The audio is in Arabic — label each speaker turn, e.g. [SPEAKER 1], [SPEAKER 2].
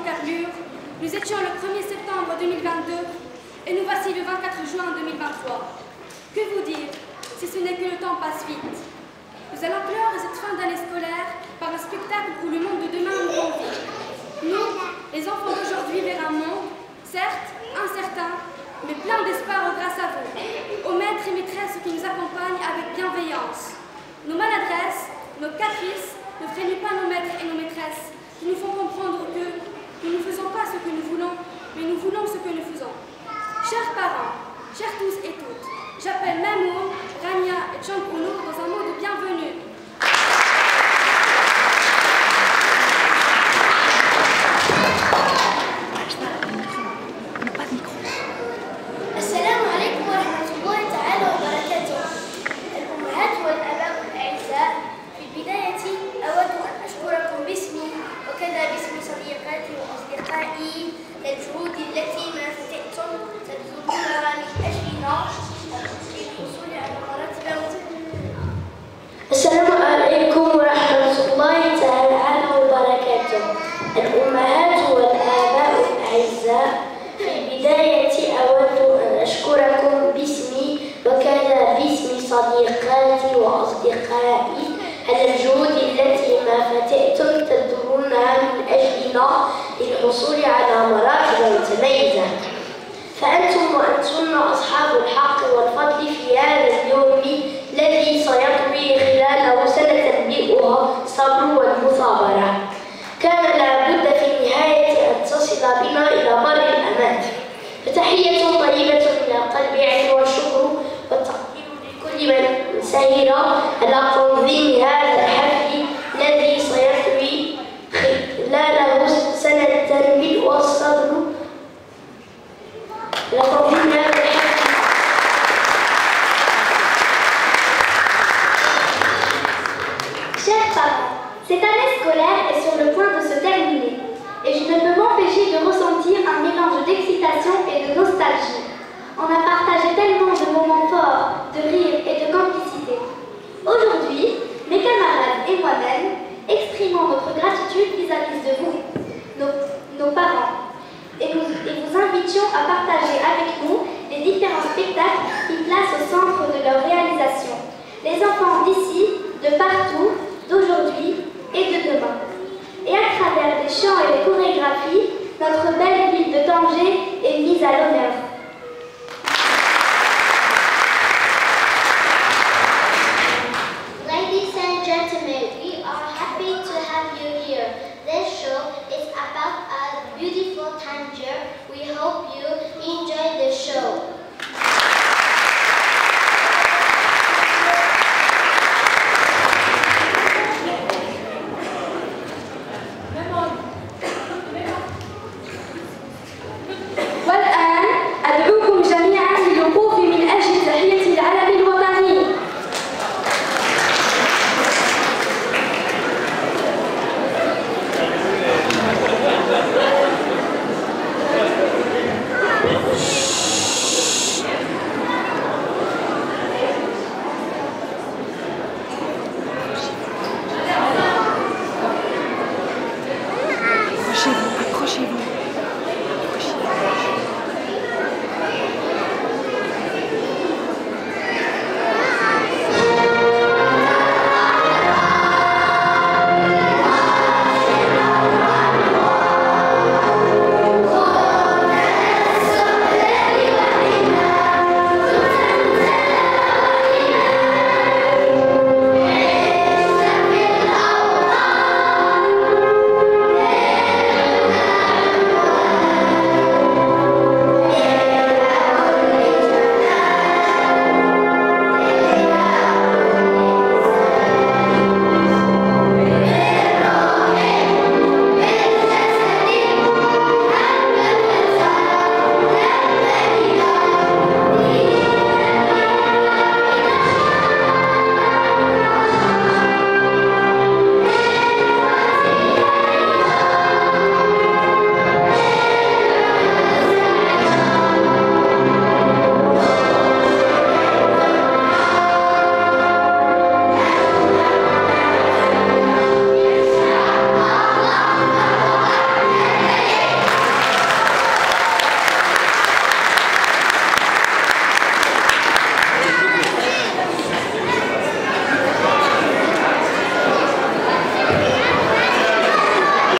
[SPEAKER 1] carburent, nous étions le 1er septembre 2022 et nous voici le 24 juin 2023. Que vous dire, si ce n'est que le temps passe vite. Nous allons clore cette fin d'année scolaire par un spectacle où le monde de demain nous convie. Nous, les enfants d'aujourd'hui, vers un monde, certes, incertain, mais plein d'espoir grâce à vous, aux maîtres et maîtresses qui nous accompagnent avec bienveillance. Nos maladresses, nos caprices ne freinent pas nos maîtres et nos maîtresses, qui nous font comprendre que nous ne faisons pas ce que nous voulons, mais nous voulons ce que nous faisons. Chers parents, chers tous et toutes, j'appelle Mamour, Rania et Champuno dans un mot de bienvenue.
[SPEAKER 2] للجهود التي ما فتئتم تبذلونها من أجلنا للحصول على مراتب. السلام عليكم ورحمة الله تعالى وبركاته. الأمهات والآباء الأعزاء، في البداية أود أن أشكركم باسمي وكذا باسم صديقاتي وأصدقائي على الجهود التي ما فتئتم تبذلونها من أجلنا للحصول على مراتب متميزة. فأنتم وأنتن أصحاب الحق والفضل في هذا اليوم الذي سيطوي خلاله سنتنبئها الصبر والمثابرة. كان لابد في النهاية أن تصل بنا إلى بر الأمان. فتحية طيبة من القلب والشكر والتقدير لكل من سهر على تنظيم هذا الحفل الذي سيطوي خلاله سنتنبئها الصبر لتنظيم هذا الحفل.
[SPEAKER 3] Chers parents, cette année scolaire est sur le point de se terminer et je ne peux m'empêcher de ressentir un mélange d'excitation et de nostalgie. On a partagé tellement de moments forts, de rire et de complicité. Aujourd'hui, mes camarades et moi-même exprimons notre gratitude vis-à-vis de vous, nos parents, et vous invitions à partager avec nous